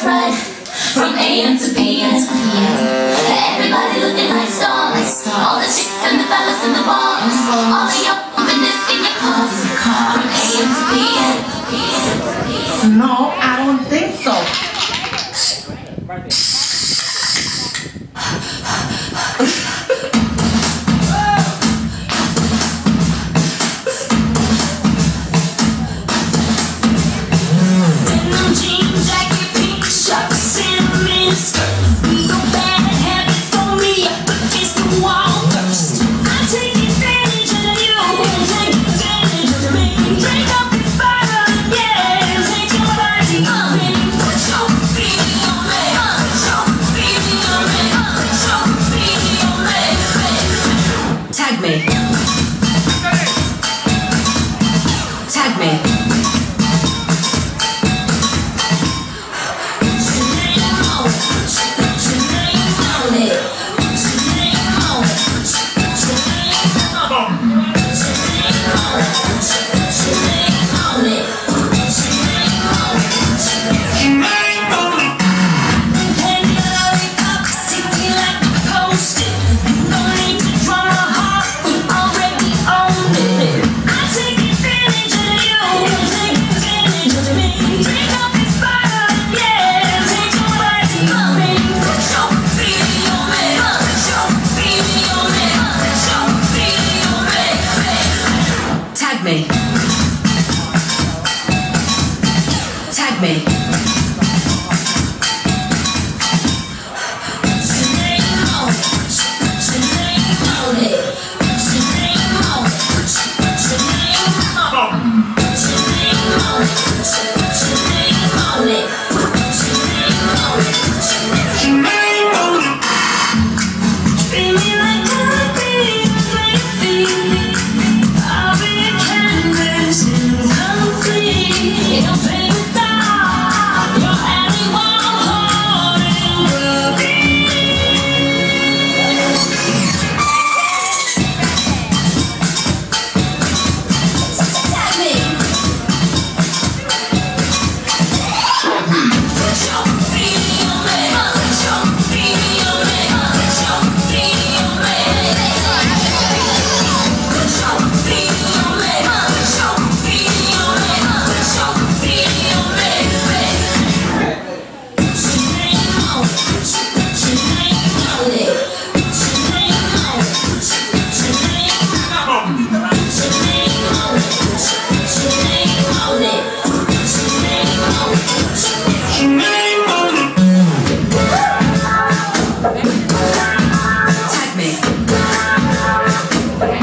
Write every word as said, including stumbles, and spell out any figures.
right. From A M to P M. Everybody looking like stars. All the chicks and the fellas in the bars. All of your business in your cars. From A M to P M. No, I don't think so. Tag me. Tag me. Tag me. Tag me. Thank you.